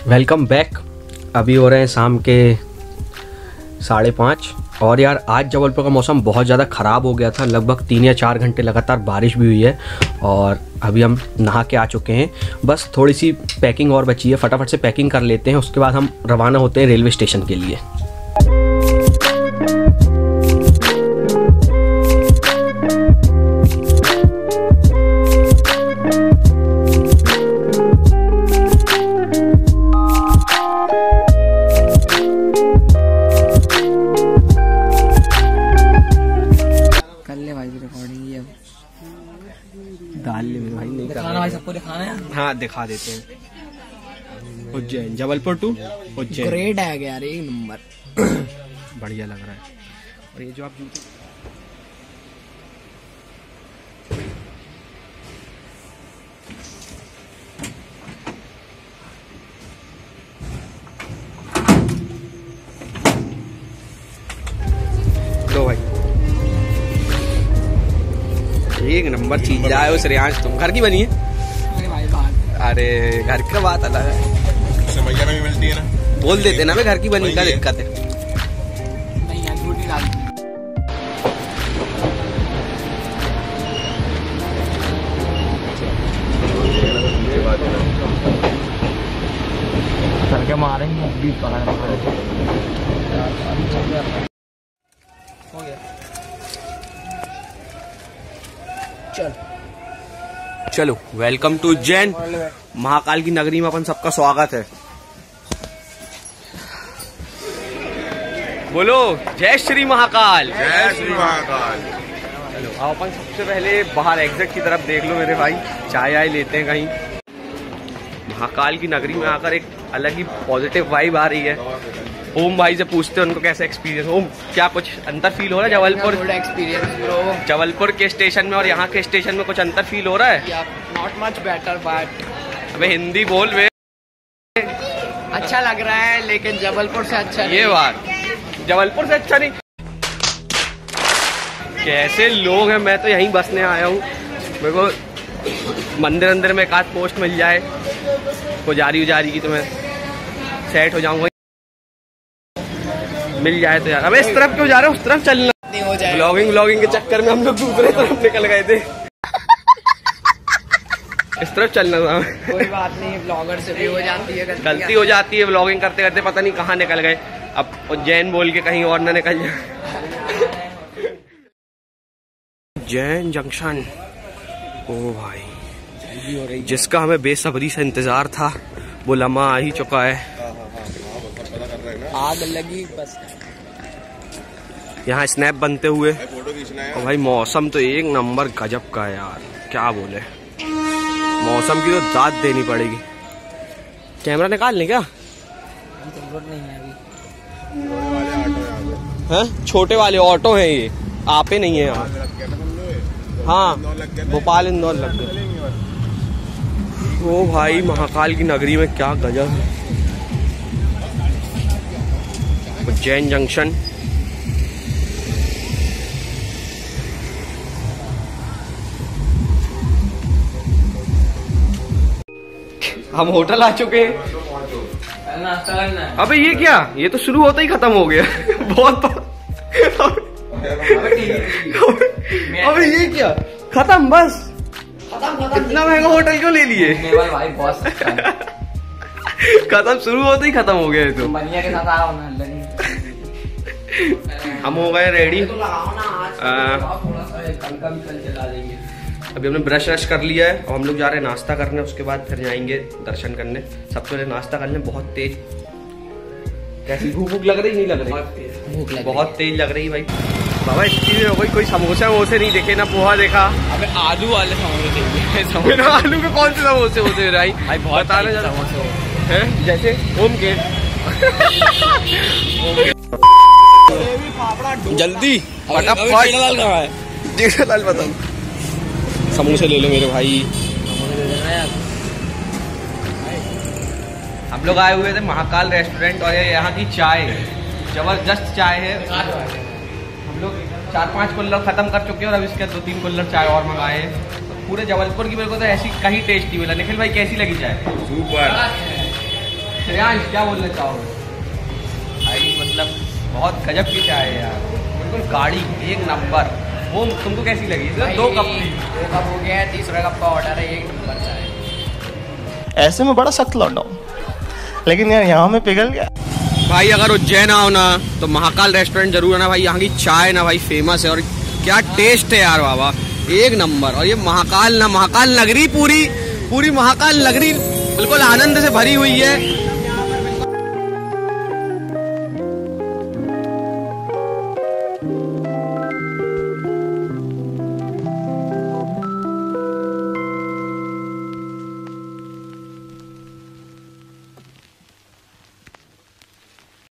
Welcome back. अभी हो रहे हैं शाम के 5:30 और यार आज जबलपुर का मौसम बहुत ज़्यादा ख़राब हो गया था। लगभग 3 या 4 घंटे लगातार बारिश भी हुई है और अभी हम नहा के आ चुके हैं। बस थोड़ी सी पैकिंग और बची है, फटाफट से पैकिंग कर लेते हैं, उसके बाद हम रवाना होते हैं रेलवे स्टेशन के लिए। डाल ले मेरे भाई, नहीं दिखाना भाई, सबको दिखाना है। हाँ दिखा देते हैं। उज्जैन, जबलपुर टू उज्जैन। ग्रेट है यार, एक नंबर। बढ़िया लग रहा है। और ये जो आप जूते लो भाई, एक नंबर चीज लाए हो श्रेयांश। तुम घर की बनी है? अरे भाई बात, अरे घर की बात अलग है, समैया में भी मिलती है ना, बोल देते ना मैं घर की बनी, क्या दिक्कत है? नहीं यार, झूठी डाल करके मारेंगे बीच पड़ा हो गया। चलो, वेलकम टू उज्जैन। महाकाल की नगरी में अपन सबका स्वागत है। बोलो जय श्री महाकाल। जय श्री महाकाल। चलो आओ, अपन सबसे पहले बाहर एग्जिट की तरफ देख लो मेरे भाई, चाय आय लेते हैं कहीं। महाकाल की नगरी में आकर एक अलग ही पॉजिटिव वाइब आ रही है। ओम भाई से पूछते हैं उनको कैसा एक्सपीरियंस। ओम, क्या कुछ अंतर फील हो रहा है जबलपुर एक्सपीरियंस ब्रो? जबलपुर के स्टेशन में और यहाँ के स्टेशन में कुछ अंतर फील हो रहा है? नॉट मच बेटर बट अबे हिंदी बोल वे। अच्छा लग रहा है, लेकिन जबलपुर से अच्छा नहीं। ये बात, जबलपुर से अच्छा नहीं। कैसे लोग हैं, मैं तो यहीं बसने आया हूँ। मेरे को मंदिर अंदर में एक आध पोस्ट मिल जाए पुजारी उजारी की तो मैं सेट हो जाऊंगा, मिल जाए तो यार। अबे इस तरफ क्यों जा रहे हो, उस तरफ चलना नहीं हो जाए। ब्लॉगिंग के चक्कर में हम लोग दूसरे तरफ निकल गए थे। इस तरफ चलना था। कोई बात नहीं, ब्लॉगर से भी हो जाती है गलती हो जाती है, ब्लॉगिंग करते करते पता नहीं कहाँ निकल गए। अब उज्जैन बोल के कहीं और ना निकल जाए। उज्जैन जंक्शन, ओ भाई, जिसका हमें बेसब्री से इंतजार था वो लम्हा आ ही चुका है। आग लगी बस। यहाँ स्नैप बनते हुए, फोटो खींचना है। और भाई मौसम तो एक नंबर गजब का है यार, क्या बोले। मौसम की तो दाद देनी पड़ेगी। कैमरा निकाल लें क्या? जरूरत नहीं है अभी। हैं? छोटे वाले ऑटो हैं ये, आपे नहीं है यहाँ। हाँ, भोपाल इंदौर लग गए। ओ भाई, महाकाल की नगरी में क्या गजब है। उज्जैन जंक्शन, हम होटल आ चुके हैं। नाश्ता करना है। अबे ये क्या, ये तो शुरू होता ही खत्म हो गया। बहुत अबे ये क्या, खत्म बस? इतना महंगा होटल क्यों ले लिए? भाई बहुत सस्ता है। खत्म, शुरू होते ही खत्म हो गया। तो बनिया के साथ आओ ना, हम हो गए रेडी। कल चला देंगे। अभी हमने ब्रश व्रश कर लिया है और हम लोग जा रहे हैं नाश्ता करने, उसके बाद फिर जाएंगे दर्शन करने। सबसे पहले नाश्ता करने। बहुत तेज, कैसी भूख भूख लग रही? नहीं लग रही? भूख लग बहुत तेज लग रही भाई। बाबा इतनी देर हो गई, कोई समोसा वोसे नहीं देखे, ना पोहा देखा। अबे आलू वाले समोसे आलू के कौन से समोसे होते हैं भाई? बताना जरा। हैं जैसे ओम के जल्दी फटाफट जेठालाल बताओ। समोसे ले लो मेरे भाई। हम लोग आए हुए थे महाकाल रेस्टोरेंट और ये यहाँ की चाय जबरदस्त चाय है। हम लोग 4-5 कुल्हड़ खत्म कर चुके हैं और अब इसके 2-3 कुल्हड़ चाय और मंगाए हैं। पूरे जबलपुर की मेरे को तो ऐसी कहीं टेस्ट नहीं मिला। निखिल भाई कैसी लगी चाय? सुपर। श्रेयांश क्या बोलना चाहोगे? भाई मतलब बहुत गजब की चाय है यार, बिल्कुल गाड़ी एक नंबर। वो तुमको कैसी लगी? भाई, 2 कप थी। 2 कप हो गया है, 30 कप का ऑर्डर है, 1 नंबर चाय। ऐसे में बड़ा सख्त लौटा हूँ, लेकिन यार यहाँ में पिघल गया। भाई अगर उज्जैन आओ ना तो महाकाल रेस्टोरेंट जरूर है ना भाई, यहाँ की चाय ना भाई फेमस है और क्या टेस्ट है यार बाबा, एक नंबर। और ये महाकाल नगरी पूरी महाकाल नगरी बिल्कुल आनंद से भरी हुई है।